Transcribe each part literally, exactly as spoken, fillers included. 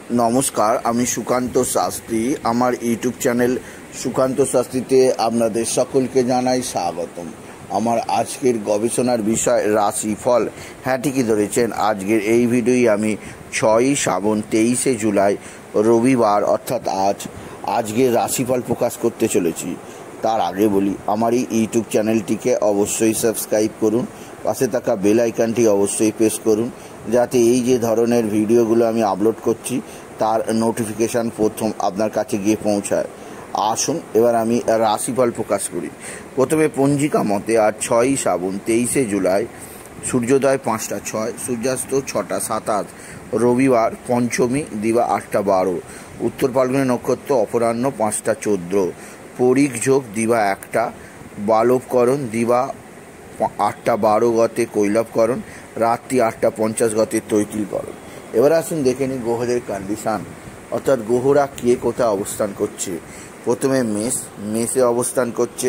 নমস্কার, আমি সুকান্ত শাস্ত্রী। আমার ইউটিউব চ্যানেল সুকান্ত শাস্ত্রীতে আপনাদের সকলকে জানাই স্বাগতম। আমার আজকের গবেষণার বিষয় রাশিফল। হ্যাঁ, ঠিকই ধরেছেন। আজকের এই ভিডিওই আমি ছয়ই শ্রাবণ তেইশে জুলাই রবিবার অর্থাৎ আজ আজকের রাশিফল প্রকাশ করতে চলেছি। তার আগে বলি, আমার এই ইউটিউব চ্যানেলটিকে অবশ্যই সাবস্ক্রাইব করুন, পাশে থাকা বেল আইকনটি অবশ্যই প্রেস করুন, যাতে এই যে ধরনের ভিডিওগুলো আমি আপলোড করছি তার নোটিফিকেশান প্রথম আপনার কাছে গিয়ে পৌঁছায়। আসুন এবার আমি রাশিফল প্রকাশ করি। প্রথমে পঞ্জিকা মতে আজ ছয়ই শ্রাবণ তেইশে জুলাই, সূর্যোদয় পাঁচটা ছয়, সূর্যাস্ত ছটা সাতাশ, রবিবার, পঞ্চমী, দিবা আটটা বারো, উত্তর ফাল্গুনী নক্ষত্র, অপরাহ্ন পাঁচটা চোদ্দ, পরিক যোগ দিবা একটা, বালবকরণ দিবা আটটা বারো গতে কৈলবকরণ, রাত্রি আটটা পঞ্চাশ গতে তৈতিলকরণ। এবার আসুন দেখে নিই গ্রহদের কন্ডিশান, অর্থাৎ গ্রহরা কে কোথায় অবস্থান করছে। প্রথমে মেষ, মেষে অবস্থান করছে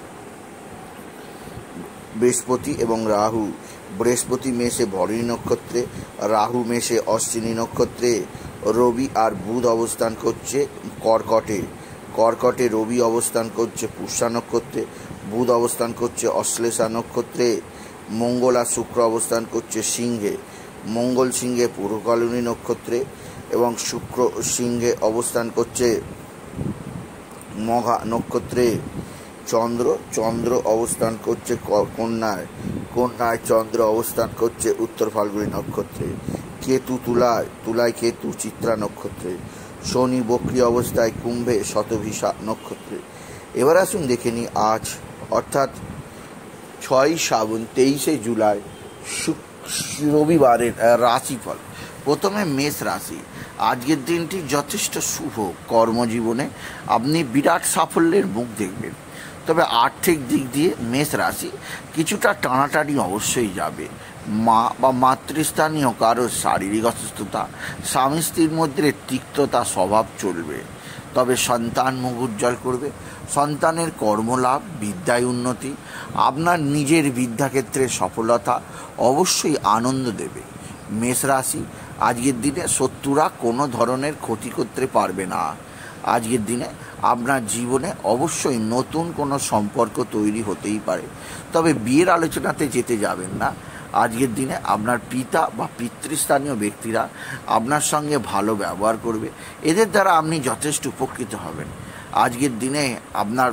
বৃহস্পতি এবং রাহু। বৃহস্পতি মেষে ভরণী নক্ষত্রে, রাহু মেষে অশ্বিনী নক্ষত্রে। রবি আর বুধ অবস্থান করছে কর্কটে। কর্কটে রবি অবস্থান করছে পুষ্যা নক্ষত্রে, বুধ অবস্থান করছে অশ্লেষা নক্ষত্রে। মঙ্গল আর শুক্র অবস্থান করছে সিংহে। মঙ্গল সিংহে পূর্বকালিনী নক্ষত্রে এবং শুক্র সিংহে অবস্থান করছে মঘা নক্ষত্রে। চন্দ্র চন্দ্র অবস্থান করছে কন্যায়। কন্যায় চন্দ্র অবস্থান করছে উত্তর ফাল্গুনী নক্ষত্রে। কেতু তুলায়, তুলায় কেতু চিত্রা নক্ষত্রে। শনি বক্রী অবস্থায় কুম্ভে শতভিষা নক্ষত্রে। এবার আসুন দেখে নিই আজ অর্থাৎ ছয়ই শ্রাবণ তেইশে জুলাই রবিবারের রাশিফল। প্রথমে মেষ রাশি। আজকের দিনটি যথেষ্ট শুভ। কর্মজীবনে আপনি বিরাট সাফল্যের মুখ দেখবেন, তবে আর্থিক দিক দিয়ে মেষ রাশি কিছুটা টানাটানি অবশ্যই যাবে। মা বা মাতৃস্থানীয় কারো শারীরিক অসুস্থতা, স্বামী স্ত্রীর মধ্যে তিক্ততা স্বভাব চলবে, তবে সন্তান মুখ উজ্জ্বল করবে। সন্তানের কর্মলাভ, বিদ্যায় উন্নতি, আপনার নিজের বিদ্যাক্ষেত্রে সফলতা অবশ্যই আনন্দ দেবে। মেষ রাশি আজকের দিনে শত্রুরা কোনো ধরনের ক্ষতি করতে পারবে না। আজকের দিনে আপনার জীবনে অবশ্যই নতুন কোনো সম্পর্ক তৈরি হতেই পারে, তবে বিয়ের আলোচনাতে যেতে যাবেন না। আজকের দিনে আপনার পিতা বা পিতৃস্থানীয় ব্যক্তিরা আপনার সঙ্গে ভালো ব্যবহার করবে, এদের দ্বারা আপনি যথেষ্ট উপকৃত হবেন। আজকের দিনে আপনার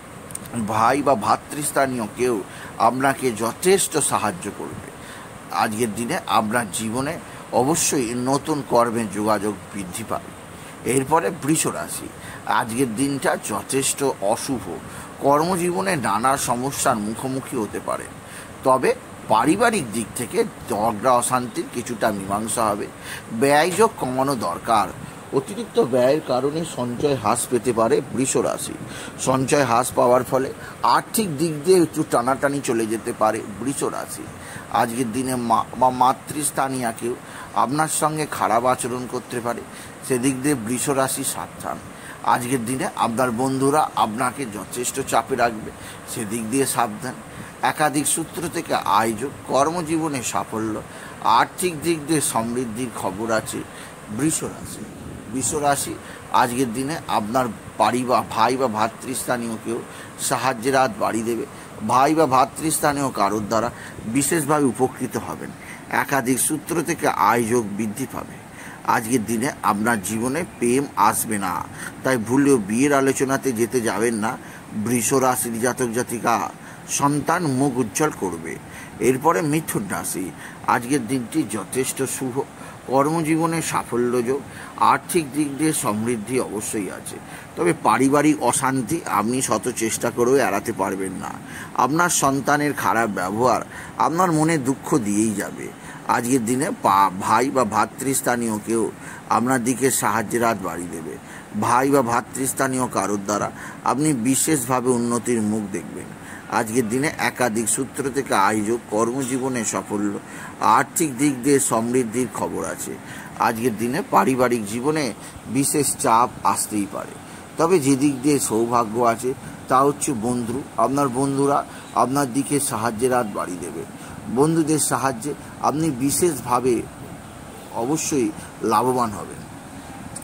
ভাই বা ভাতৃস্থানীয় কেউ আপনাকে যথেষ্ট সাহায্য করবে। আজকের দিনে আপনার জীবনে অবশ্যই নতুন কর্মের যোগাযোগ বৃদ্ধি পাবে। এরপরে বৃষ রাশি। আজকের দিনটা যথেষ্ট অশুভ। কর্মজীবনে নানা সমস্যার মুখোমুখি হতে পারে, তবে পারিবারিক দিক থেকে ঝগড়া অশান্তির কিছুটা মীমাংসা হবে। ব্যয়যোগ কমানো দরকার। অতিরিক্ত ব্যয়ের কারণে সঞ্চয় হ্রাস পেতে পারে বৃষ রাশি। সঞ্চয় হ্রাস পাওয়ার ফলে আর্থিক দিক দিয়ে একটু টানাটানি চলে যেতে পারে বৃষ রাশি। আজকের দিনে মা বা মাতৃস্থানীয় কেউ আপনার সঙ্গে খারাপ আচরণ করতে পারে, সেদিক দিয়ে বৃষ রাশি সাবধান। আজকের দিনে আপনার বন্ধুরা আপনাকে যথেষ্ট চাপে রাখবে, সেদিক দিয়ে সাবধান। একাধিক সূত্র থেকে আয়োজন, কর্মজীবনে সাফল্য, আর্থিক দিক দিয়ে সমৃদ্ধির খবর আছে বৃষ রাশি। বৃষ রাশি আজকের দিনে আপনার বাড়ি বা ভাই বা ভাতৃস্থানীয় কেউ সাহায্যের হাত বাড়িয়ে দেবে। ভাই বা ভাতৃস্থানীয় কারোর দ্বারা বিশেষভাবে উপকৃত হবেন। একাধিক সূত্র থেকে আয়োজন বৃদ্ধি পাবে। আজকের দিনে আপনার জীবনে প্রেম আসবে না, তাই ভুলেও বিয়ের আলোচনাতে যেতে যাবেন না। বৃষ রাশির জাতক জাতিকা সন্তান মুখ উজ্জ্বল করবে। এরপরে মিথুন রাশি। আজকের দিনটি যথেষ্ট শুভ। কর্মজীবনে সাফল্যযোগ, আর্থিক দিক দিয়ে সমৃদ্ধি অবশ্যই আছে, তবে পারিবারিক অশান্তি আপনি শত চেষ্টা করেও এড়াতে পারবেন না। আপনার সন্তানের খারাপ ব্যবহার আপনার মনে দুঃখ দিয়েই যাবে। আজকের দিনে ভাই বা ভাতৃস্থানীয় কেউ আপনার দিকে সাহায্যের হাত বাড়িয়ে দেবে। ভাই বা ভাতৃস্থানীয় কারোর দ্বারা আপনি বিশেষভাবে উন্নতির মুখ দেখবেন। আজকের দিনে একাধিক সূত্র থেকে আয়োজন, কর্মজীবনে সাফল্য, আর্থিক দিক দিয়ে সমৃদ্ধির খবর আছে। আজকের দিনে পারিবারিক জীবনে বিশেষ চাপ আসতেই পারে, তবে যে দিক দিয়ে সৌভাগ্য আছে তা হচ্ছে বন্ধু। আপনার বন্ধুরা আপনার দিকে সাহায্যের হাত বাড়িয়ে দেবে। বন্ধুদের সাহায্যে আপনি বিশেষভাবে অবশ্যই লাভবান হবেন।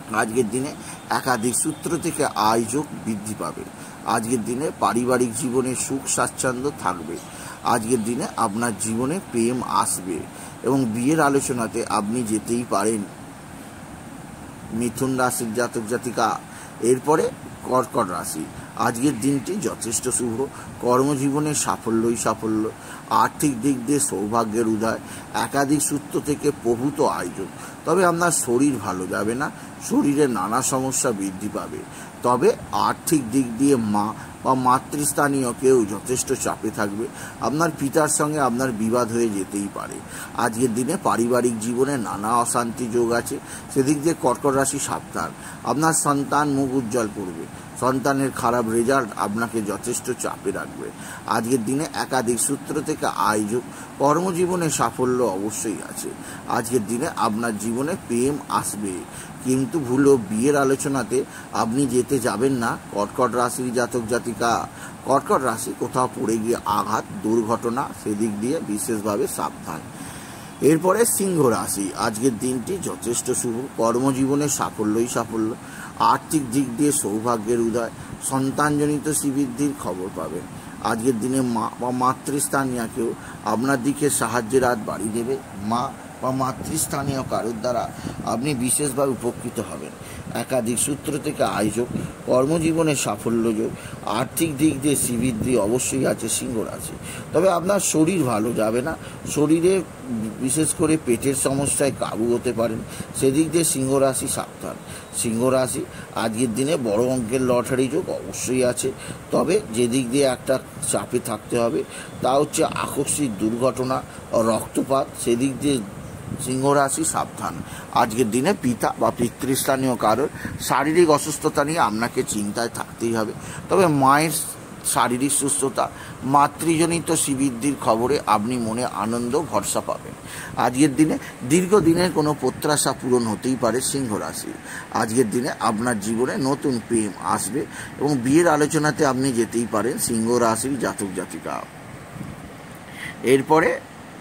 আজকের দিনে একাধিক সূত্র থেকে আয় যোগ বৃদ্ধি পাবে। আজকের দিনে পারিবারিক জীবনে সুখ স্বাচ্ছন্দ্য থাকবে। আজকের দিনে আপনার জীবনে প্রেম আসবে এবং বিয়ের আলোচনাতে আপনি যেতেই পারেন। মিথুন রাশির জাতক জাতিকা। এরপরে কর্কট রাশি। আজকের দিনটি যথেষ্ট শুভ। কর্মজীবনে সাফল্যই সাফল্য। আর্থিক দিক দিয়ে সৌভাগ্যের উদয়। একাধিক সূত্র থেকে প্রভূত আয়োজন। তবে আপনার শরীর ভালো যাবে না, শরীরে নানা সমস্যা বৃদ্ধি পাবে। তবে আর্থিক দিক দিয়ে মা বা মাতৃস্থানীয় কেউ যথেষ্ট চাপে থাকবে। আপনার পিতার সঙ্গে আপনার বিবাদ হয়ে যেতেই পারে। আজকের দিনে পারিবারিক জীবনে নানা অশান্তি যোগ আছে, সেদিক দিয়ে কর্কট রাশি সাবধান। আপনার সন্তান মুখ উজ্জ্বল করবে। সন্তানের খারাপ রেজাল্ট আপনাকে যথেষ্ট চাপে রাখবে। আজকের দিনে একাধিক সূত্র থেকে আয় যোগ। কর্মজীবনে সাফল্য অবশ্যই আছে। আজকের দিনে আপনার জীবনে প্রেম আসবে, কিন্তু ভুলেও বিয়ের আলোচনাতে আপনি যেতে যাবেন না। কর্কট রাশির জাতক জাতিকা। কর্কট রাশি কোথাও পড়ে গিয়ে আঘাত, দুর্ঘটনা, সেদিক দিয়ে বিশেষভাবে সাবধান। এরপরে সিংহ রাশি। আজকের দিনটি যথেষ্ট শুভ। কর্মজীবনে সাফল্যই সাফল্য। আর্থিক দিক দিয়ে সৌভাগ্যের উদয়। সন্তানজনিত শ্রীবৃদ্ধির খবর পাবেন। আজকের দিনে মা বা মাতৃস্থানীয় কেউ আপনার দিকে সাহায্যের হাত বাড়িয়ে দেবে। মা বা মাতৃস্থানীয় কারোর দ্বারা আপনি বিশেষভাবে উপকৃত হবেন। একাধিক সূত্র থেকে আয় যোগ। কর্মজীবনে সাফল্য যোগ। আর্থিক দিক দিয়ে শ্রীবৃদ্ধি অবশ্যই আছে সিংহ রাশি। তবে আপনার শরীর ভালো যাবে না, শরীরে বিশেষ করে পেটের সমস্যায় কাবু হতে পারেন, সেদিক দিয়ে সিংহ রাশি সাবধান। সিংহ রাশি আজকের দিনে বড় অঙ্কের লটারি যোগ অবশ্যই আছে। তবে যেদিক দিয়ে একটা চাপে থাকতে হবে তা হচ্ছে আকস্মিক দুর্ঘটনা ও রক্তপাত, সেদিক দিয়ে সিংহ রাশি সাবধান। আজকের দিনে পিতা বা পিতৃস্থানীয় কারোর শারীরিক অসুস্থতা নিয়ে আপনাকে চিন্তায় থাকতেই হবে। তবে মায়ের শারীরিক সুস্থতা, মাতৃজনিত শ্রীবৃদ্ধির খবরে আপনি মনে আনন্দ ভরসা পাবেন। আজকের দিনে দীর্ঘদিনের কোনো প্রত্যাশা পূরণ হতেই পারে সিংহ রাশি। আজকের দিনে আপনার জীবনে নতুন প্রেম আসবে এবং বিয়ের আলোচনাতে আপনি যেতেই পারেন সিংহ রাশির জাতক জাতিকা। এরপরে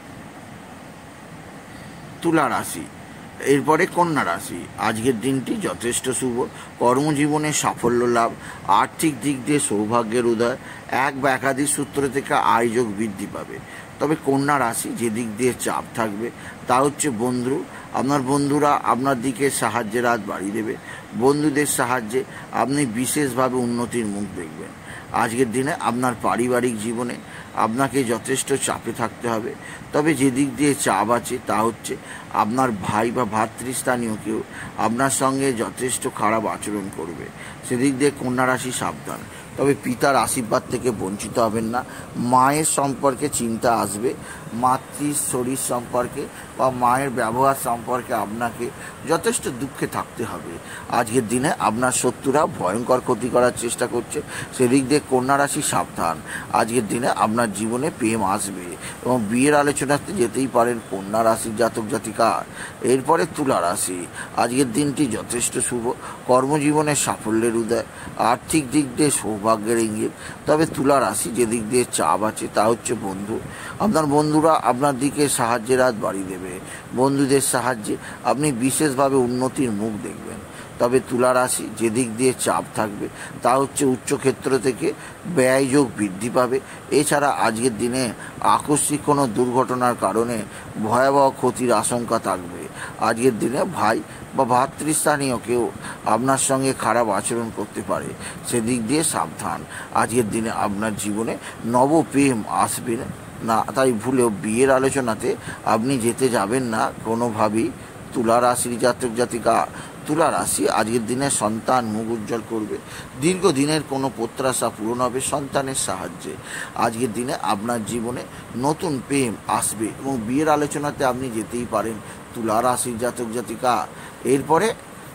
তুলা রাশি। এরপরে কন্যা রাশি। আজকের দিনটি যথেষ্ট শুভ। কর্মজীবনে সাফল্য লাভ। আর্থিক দিক দিয়ে সৌভাগ্যের উদয়। এক বা একাধিক সূত্র থেকে আয় যোগ বৃদ্ধি পাবে। তবে কন্যা রাশি যে দিক দিয়ে চাপ থাকবে তা হচ্ছে বন্ধু। আপনার বন্ধুরা আপনার দিকে সাহায্যের হাত বাড়িয়ে দেবে। বন্ধুদের সাহায্যে আপনি বিশেষভাবে উন্নতির মুখ দেখবেন। আজকের দিনে আপনার পারিবারিক জীবনে আপনাকে যথেষ্ট চাপে থাকতে হবে। তবে যে দিক দিয়ে চাপ আছে তা হচ্ছে আপনার ভাই বা ভাতৃস্থানীয় কেউ আপনার সঙ্গে যথেষ্ট খারাপ আচরণ করবে, সেদিক দিয়ে কন্যা রাশি সাবধান। তবে পিতার আশীর্বাদ থেকে বঞ্চিত হবেন না। মায়ের সম্পর্কে চিন্তা আসবে। মাতৃ শরীর সম্পর্কে বা মায়ের ব্যবহার সম্পর্কে আপনাকে যথেষ্ট দুঃখে থাকতে হবে। আজকের দিনে আপনার শত্রুরা ভয়ঙ্কর ক্ষতি করার চেষ্টা করছে, সেদিক দিয়ে কন্যা রাশি সাবধান। আজকের দিনে আপনার জীবনে প্রেম আসবে এবং বিয়ের আলোচনাতে যেতেই পারেন কন্যা রাশির জাতক জাতিকা। এরপরে তুলা রাশি। আজকের দিনটি যথেষ্ট শুভ। কর্মজীবনে সাফল্যের উদয়। আর্থিক দিক দিয়ে সৌভাগ্যের ইঙ্গিত। তবে তুলা রাশি যে দিক দিয়ে চাপ আছে তা হচ্ছে বন্ধু। আপনার বন্ধুরা আপনার দিকে সাহায্যের হাত বাড়িয়ে দেবে। বন্ধুদের সাহায্যে আপনি বিশেষভাবে উন্নতির মুখ দেখবেন। তবে তুলা রাশি যে দিক দিয়ে চাপ থাকবে তা হচ্ছে উচ্চক্ষেত্র থেকে ব্যয়যোগ বৃদ্ধি পাবে। এছাড়া আজকের দিনে আকস্মিক কোনো দুর্ঘটনার কারণে ভয়াবহ ক্ষতির আশঙ্কা থাকবে। আজকের দিনে ভাই বা ভাতৃস্থানীয় কেউ আপনার সঙ্গে খারাপ আচরণ করতে পারে, সেদিক দিয়ে সাবধান। আজকের দিনে আপনার জীবনে নবপ্রেম আসবে না, তাই ভুলেও বিয়ের আলোচনাতে আপনি যেতে যাবেন না কোনোভাবেই তুলা রাশির জাতক জাতিকা। তুলা রাশি আজকের দিনে সন্তান মুখ উজ্জ্বল করবে। দীর্ঘদিনের কোনো প্রত্যাশা পূরণ হবে সন্তানের সাহায্যে। আজকের দিনে আপনার জীবনে নতুন প্রেম আসবে এবং বিয়ের আলোচনাতে আপনি যেতেই পারেন তুলা রাশির জাতক জাতিকা। এরপরে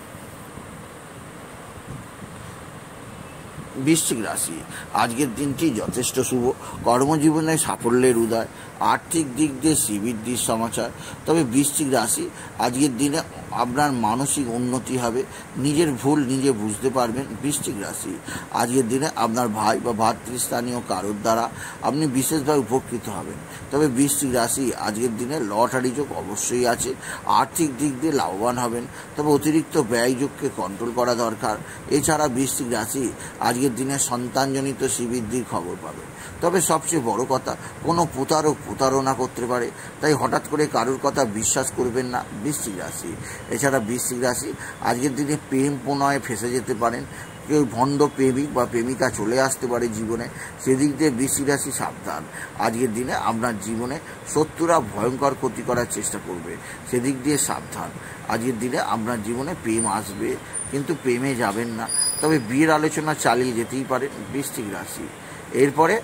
বৃশ্চিক রাশি। আজকের দিনটি যথেষ্ট শুভ। কর্মজীবনে সাফল্যের উদয়। আর্থিক দিক দিয়ে শ্রীবৃদ্ধির সমাচার। তবে বৃশ্চিক রাশি আজকের দিনে আপনার মানসিক উন্নতি হবে, নিজের ভুল নিজে বুঝতে পারবেন। বৃশ্চিক রাশি, আজকের দিনে আপনার ভাই বা ভাতৃস্থানীয় কারোর দ্বারা আপনি বিশেষভাবে উপকৃত হবেন। তবে বৃশ্চিক রাশি আজকের দিনে লটারি যোগ অবশ্যই আছে, আর্থিক দিক দিয়ে লাভবান হবেন, তবে অতিরিক্ত ব্যয় যোগকে কন্ট্রোল করা দরকার। এছাড়া বৃশ্চিক রাশি আজকের দিনে সন্তানজনিত শ্রীবৃদ্ধির খবর পাবে। তবে সবচেয়ে বড় কথা, কোনো প্রতারক প্রতারণা করতে পারে, তাই হঠাৎ করে কারোর কথা বিশ্বাস করবেন না বৃশ্চিক রাশি। এছাড়া বৃশ্চিক রাশি আজকের দিনে প্রেম প্রণয়ে ফেঁসে যেতে পারেন, কেউ ভণ্ড প্রেমিক বা প্রেমিকা চলে আসতে পারে জীবনে, সেদিক দিয়ে বৃশ্চিক রাশি সাবধান। আজকের দিনে আপনার জীবনে শত্রুরা ভয়ঙ্কর ক্ষতি করার চেষ্টা করবে, সেদিক দিয়ে সাবধান। আজকের দিনে আপনার জীবনে প্রেম আসবে, কিন্তু প্রেমে যাবেন না, তবে বিয়ের আলোচনা চালিয়ে যেতেই পারেন বৃশ্চিক রাশি। এরপরে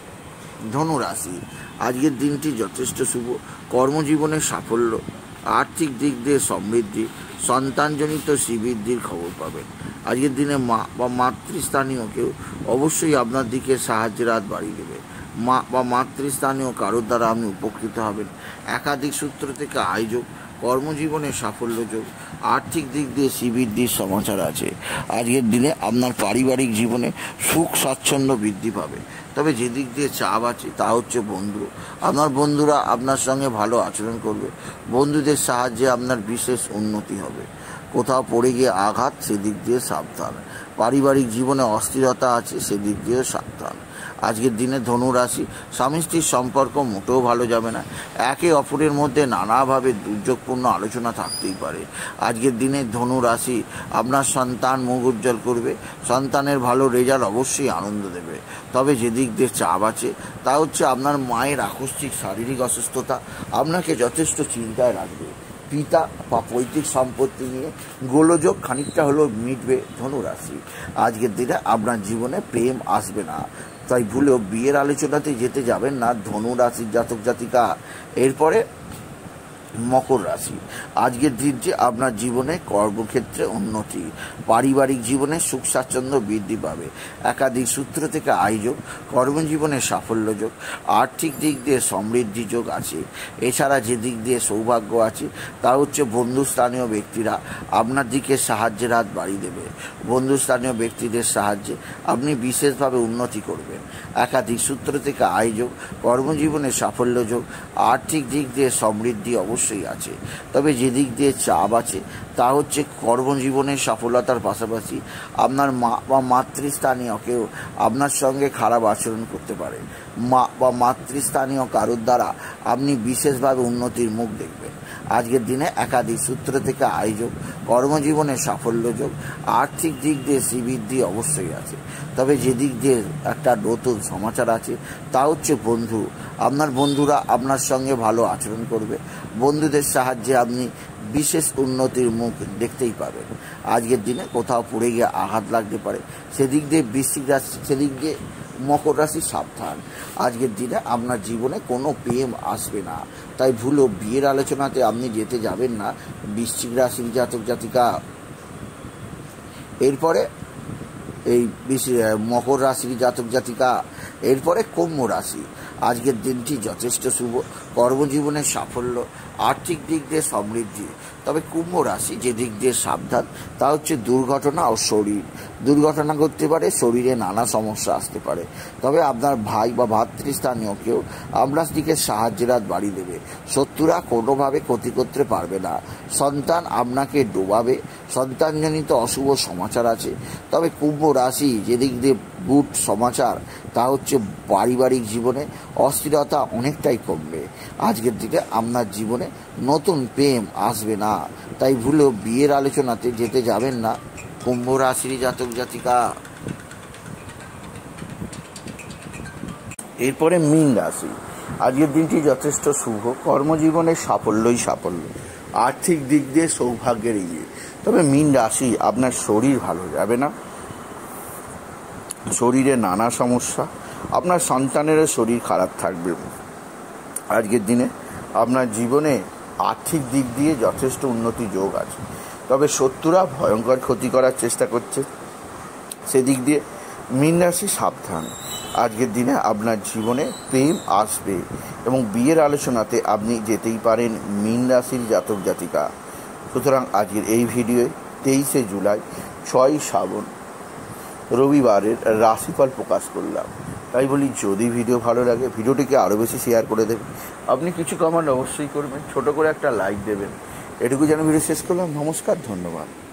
ধনু রাশি, আজকের দিনটি যথেষ্ট শুভ, কর্মজীবনের সাফল্য, আর্থিক দিক দিয়ে সমৃদ্ধি, সন্তানজনিত শ্রীবৃদ্ধির খবর পাবেন। আজকের দিনে মা বা মাতৃস্থানীয় কেউ অবশ্যই আপনার দিকে সাহায্যের হাত বাড়িয়ে দেবে। মা বা মাতৃস্থানীয় কারোর দ্বারা আপনি উপকৃত হবেন। একাধিক সূত্র থেকে আয়োজক, কর্মজীবনে সাফল্য যোগ, আর্থিক দিক দিয়ে শ্রীবৃদ্ধির সমাচার আছে। আজকের দিনে আপনার পারিবারিক জীবনে সুখ স্বাচ্ছন্দ্য বৃদ্ধি পাবে। তবে যে দিক দিয়ে চাপ আছে তা হচ্ছে বন্ধু, আপনার বন্ধুরা আপনার সঙ্গে ভালো আচরণ করবে, বন্ধুদের সাহায্যে আপনার বিশেষ উন্নতি হবে। কোথাও পড়ে গিয়ে আঘাত, সেদিক দিয়ে সাবধান। পারিবারিক জীবনে অস্থিরতা আছে, সেদিক দিয়েও সাবধান। আজকের দিনে ধনু রাশি, স্বামী স্ত্রীর সম্পর্ক মোটেও ভালো যাবে না, একে অপরের মধ্যে নানাভাবে দুর্যোগপূর্ণ আলোচনা থাকতেই পারে। আজকের দিনে ধনু রাশি আপনার সন্তান মুখ উজ্জ্বল করবে, সন্তানের ভালো রেজাল্ট অবশ্যই আনন্দ দেবে। তবে যে দিক দিয়ে চাপ আছে তা হচ্ছে আপনার মায়ের আকস্মিক শারীরিক অসুস্থতা আপনাকে যথেষ্ট চিন্তায় রাখবে। পিতা বা পৈতৃক সম্পত্তি নিয়ে গোলযোগ খানিকটা হলেও মিটবে ধনু রাশি। আজকের দিনে আপনার জীবনে প্রেম আসবে না, তাই ভুলেও বিয়ের আলোচনাতে যেতে যাবেন না ধনু রাশির জাতক জাতিকা। এরপরে মকর রাশি, আজকের দিন যে আপনার জীবনে কর্মক্ষেত্রে উন্নতি, পারিবারিক জীবনে সুখ স্বাচ্ছন্দ্য বৃদ্ধি পাবে। একাধিক সূত্র থেকে আয়োযোগ, কর্মজীবনে সাফল্য যোগ, আর্থিক দিক দিয়ে সমৃদ্ধি যোগ আছে। এছাড়া যে দিক দিয়ে সৌভাগ্য আছে তা হচ্ছে বন্ধুস্থানীয় ব্যক্তিরা আপনার দিকে সাহায্যের হাত বাড়িয়ে দেবে। বন্ধুস্থানীয় ব্যক্তিদের সাহায্যে আপনি বিশেষভাবে উন্নতি করবেন। একাধিক সূত্র থেকে আয়োযোগ, কর্মজীবনে সাফল্য যোগ, আর্থিক দিক দিয়ে সমৃদ্ধি অবশ্যই আছে। তবে যে দিক দিয়ে চাপ আছে তা হচ্ছে কর্মজীবনের সফলতার পাশাপাশি আপনার মা বা মাতৃস্থানীয় কেউ আপনার সঙ্গে খারাপ আচরণ করতে পারে। মা বা মাতৃস্থানীয় কারোর দ্বারা আপনি বিশেষভাবে উন্নতির মুখ দেখবেন। আজকের দিনে একাধিক সূত্র থেকে আয়োযোগ, কর্মজীবনে সাফল্য যোগ, আর্থিক দিক দিয়ে শ্রীবৃদ্ধি অবশ্যই আছে। তবে যে দিক দিয়ে একটা নতুন সমাচার আছে তা হচ্ছে বন্ধু, আপনার বন্ধুরা আপনার সঙ্গে ভালো আচরণ করবে, বন্ধুদের সাহায্যে আপনি বিশেষ উন্নতির মুখ দেখতেই পাবেন। আজকের দিনে কোথাও পড়ে গিয়ে আঘাত লাগতে পারে, সেদিক দিয়ে বৃশ্চিক রাশি, সেদিক দিয়ে মকর রাশি সাবধান। আজকের দিনে আপনার জীবনে কোনো প্রেম আসবে না, তাই ভুলেও বিয়ের আলোচনাতে আপনি যেতে যাবেন না বৃশ্চিক রাশির জাতক জাতিকা। এরপরে এই মকর রাশির জাতক জাতিকা। এরপরে কুম্ভ রাশি, আজকের দিনটি যথেষ্ট শুভ, কর্মজীবনের সাফল্য, আর্থিক দিক দিয়ে সমৃদ্ধি। তবে কুম্ভ রাশি যে দিক দিয়ে সাবধান তা হচ্ছে দুর্ঘটনা ও শরীর। দুর্ঘটনা ঘটতে পারে, শরীরে নানা সমস্যা আসতে পারে। তবে আপনার ভাই বা ভাতৃস্থানীয় কেউ আপনার দিকে সাহায্যের হাত বাড়িয়ে দেবে, শত্রুরা কোনোভাবে ক্ষতি করতে পারবে না। সন্তান আপনাকে ডোবাবে, সন্তানজনিত অশুভ সমাচার আছে। তবে কুম্ভ রাশি যেদিক দিয়ে গুড সমাচার তা হচ্ছে পারিবারিক জীবনে অস্থিরতা অনেকটাই কমবে। আজকের দিনে আপনার জীবনে নতুন প্রেম আসবে না, তাই ভুলেও বিয়ের আলোচনাতে যেতে যাবেন না কুম্ভ রাশির জাতক জাতিকা। এরপরে মীন রাশি, আজকের দিনটি যথেষ্ট শুভ, কর্মজীবনের সাফল্যই সাফল্য, আর্থিক দিক দিয়ে সৌভাগ্যের ইয়ে। তবে মীন রাশি আপনার শরীর ভালো যাবে না, শরীরে নানা সমস্যা, আপনার সন্তানেরও শরীর খারাপ থাকবে। আজকের দিনে আপনার জীবনে আর্থিক দিক দিয়ে যথেষ্ট উন্নতি যোগ আছে। তবে শত্রুরা ভয়ঙ্কর ক্ষতি করার চেষ্টা করছে, সেদিক দিয়ে মীন রাশি সাবধান। আজকের দিনে আপনার জীবনে প্রেম আসবে এবং বিয়ের আলোচনাতে আপনি যেতেই পারেন মীন রাশির জাতক জাতিকা। সুতরাং আজকের এই ভিডিওয়ে তেইশে জুলাই ছয় শ্রাবণ রবিবারের রাশিফল প্রকাশ করলাম। তাই বলি, যদি ভিডিও ভালো লাগে ভিডিওটিকে আরও বেশি শেয়ার করে দেবেন। আপনি কিছু কমেন্ট অবশ্যই করবেন, ছোট করে একটা লাইক দেবেন। এটুকু যেন ভিডিও শেষ করলাম। নমস্কার, ধন্যবাদ।